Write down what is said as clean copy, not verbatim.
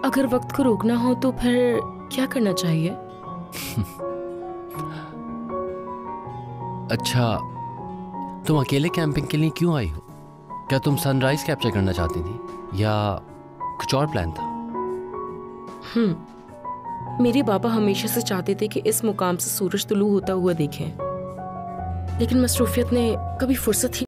अगर वक्त को रोकना हो तो फिर क्या करना चाहिए? अच्छा, तुम अकेले कैंपिंग के लिए क्यों आई हो? क्या तुम सनराइज कैप्चर करना चाहती थी या कुछ और प्लान था? मेरे बाबा हमेशा से चाहते थे कि इस मुकाम से सूरज तुलू होता हुआ देखें, लेकिन मसरूफियत ने कभी फुर्सत ही